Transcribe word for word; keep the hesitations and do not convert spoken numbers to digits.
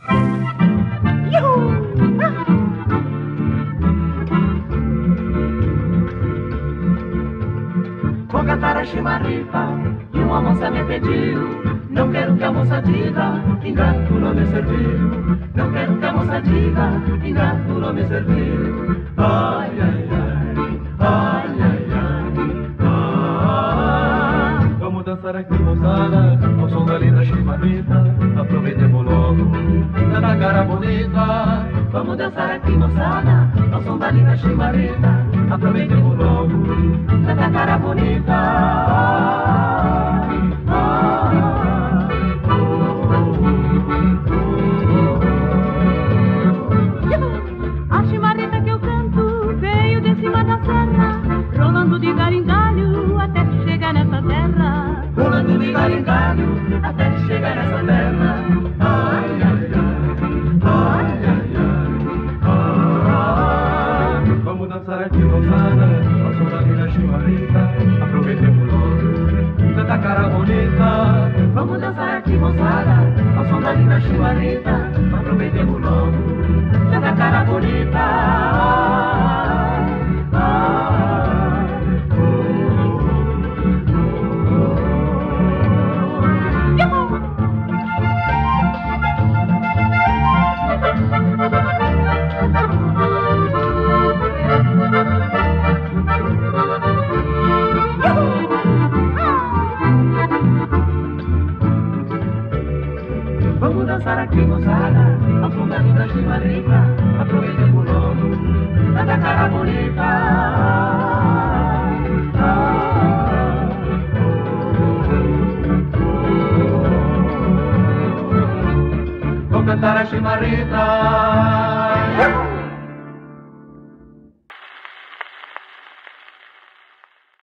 Vou cantar a chimarrita e uma moça me pediu. Não quero que a moça diga, ingrato não me serviu. Não quero que a moça diga, ingrato não me serviu. Ai, ai, ai, ai, ai, ai, ai. Vamos dançar aqui, moçada, ao som da linda chimarrita. Aproveitemos logo, tanta cara bonita. Vamos dançar aqui, moçada, ao som da linda chimarrita. Aproveitemos logo, tanta cara bonita. A chimarrita que eu canto veio de cima da serra, rolando de galho em galho até que chegar nessa terra. Rolando de galho em galho até que chegar nessa terra. Ai, ai, ai, ai, ai, ai, ai. Vamos dançar aqui, moçada, ao som da linda chimarrita. Aproveitemos logo, tanta cara bonita. Vamos dançar aqui, moçada, ao som da linda chimarrita. Aproveitemos logo, tanta cara bonita. Vamos dançar aqui, moçada, ao som da linda chimarrita. Aproveitemos logo, tanta cara bonita. Vou cantar a chimarrita.